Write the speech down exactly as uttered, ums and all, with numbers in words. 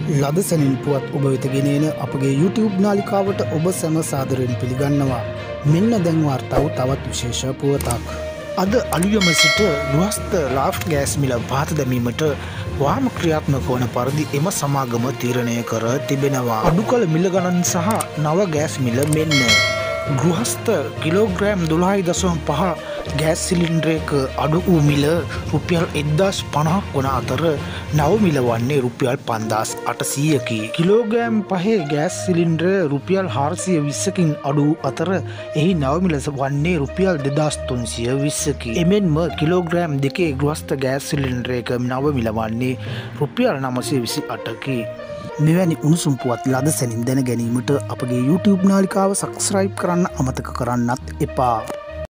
ලද සැනින් පුවත් ඔබ වෙත ගෙනෙන අපගේ YouTube නාලිකාවට ඔබ සැම සාදරයෙන් පිළිගන්නවා. මෙන්න දැන් වාර්තාව තවත් විශේෂ පුවතක්. අද අලුයම සිට ගෘහස්ත ලාෆ් ගෑස් මිල පහත දැමීමට වාම ක්‍රියාත්මක වන පරිදි එම සමාගම තීරණය කර තිබෙනවා. අඩු කළ මිල ගණන් සහ නව ගෑස් මිල මෙන්න. ගෘහස්ත කිලෝග්‍රෑම් දොළහයි දශම පහ ගෑස් සිලින්ඩරයක අඩු වූ මිල රුපියල් එක්දාස් පනහක් වන අතර නව මිල වන්නේ රුපියල් පන්දාස් අටසීයකි. කිලෝග්‍රෑම් පහේ ගෑස් සිලින්ඩරය රුපියල් හාරසිය විස්සකින් අඩු අතර එහි නව මිල වන්නේ රුපියල් දෙදාස් තුන්සිය විස්සකි. එමෙන්ම කිලෝග්‍රෑම් දෙකේ ගෘහස්ත ගෑස් සිලින්ඩරයක නව මිල වන්නේ රුපියල් නවසිය විසි අටකි. මෙවැනි උණුසුම් පුවත් ලද සැනින් දැන ගැනීමට අපගේ YouTube නාලිකාව සබ්ස්ක්‍රයිබ් කරන්න අමතක කරන්නත් එපා.